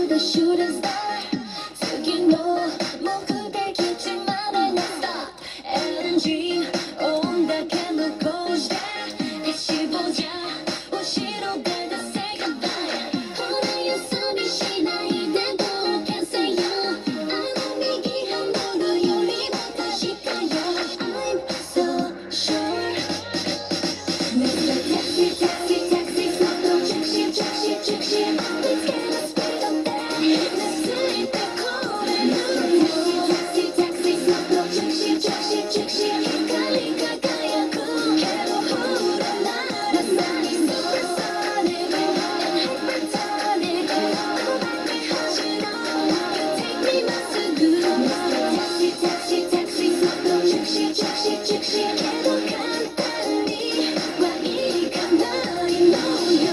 the shooting star 次の目的地までのスターエンジン音だけ無効して手絞じゃ後ろで出せがばいほらよそ見しないで冒険せよあの右ハンドルよりも確かよ I'm so sure Mr. Taxi Taxi Taxi そっと直進直進直進見つけのスピードでついてこれる Taxi Taxi Taxi そっと直進直進直進光り輝くけどほらならさにそれされる Hypertonic こばって走ろう You take me まっすぐ Taxi Taxi Taxi そっと直進直進直進けど簡単にはいかないのよ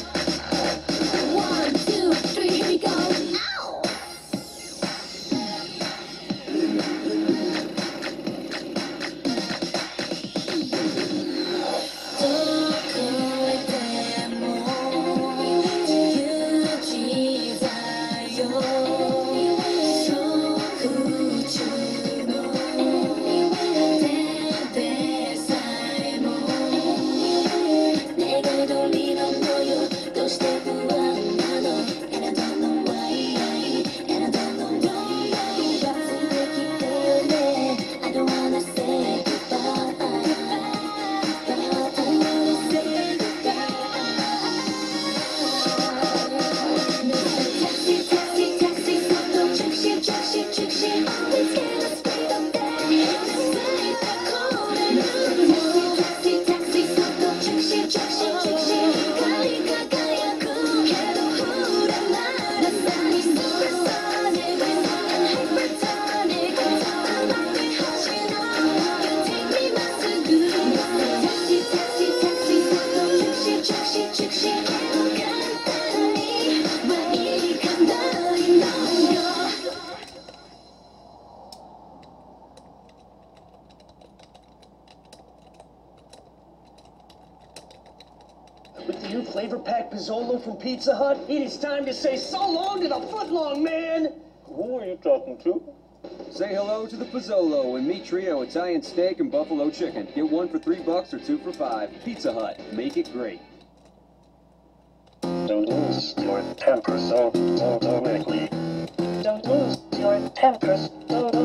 One, two, three, here we go. Ow! どこへでも自由自在よ空中のてべさえも願い通りの模様どうして不安なの And I don't know why And I don't know why 忘れきてよね I don't wanna say goodbye But I wanna say goodbye Taxi Taxi Taxi そっと直進直進直進見つけのスピードでついてこれる Taxi Taxi Taxi そっと直進直進直進光り輝くけどほらならさにそれされる Hypertonic 甘く走ろう You take me まっすぐ Taxi Taxi Taxi そっと直進直進直進けど簡単にはいかないのよ With the new flavor pack Pizzolo from Pizza Hut, it is time to say so long to the footlong man! Who are you talking to? Say hello to the Pizzolo and meat trio Italian steak and buffalo chicken. Get one for $3 or two for $5. Pizza Hut. Make it great. Don't lose your temper so quickly. Don't lose your temper so